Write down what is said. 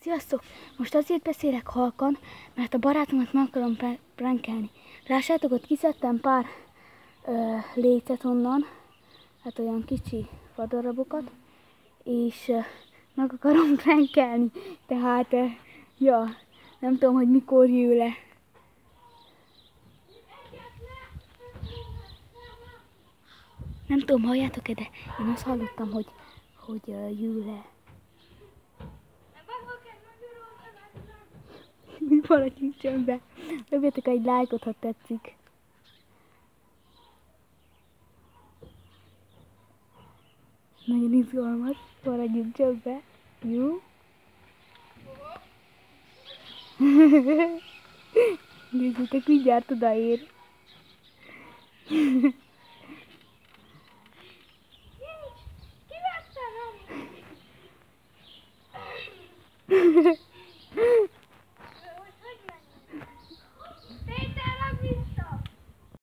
Sziasztok! Most azért beszélek halkan, mert a barátomat meg akarom prankelni. Lássátok, ott kiszedtem pár lécet onnan, hát olyan kicsi fadarabokat, és meg akarom prankelni. Tehát, ja, nem tudom, hogy mikor jő le. Nem tudom, halljátok-e, de én azt hallottam, hogy jő le. Mi maradjunk csöndbe. Dobjatok egy lájkot, ha tetszik. Nagyon izgalmas. Maradjunk csöndbe. Jó? Nézzétek, mindjárt odaér.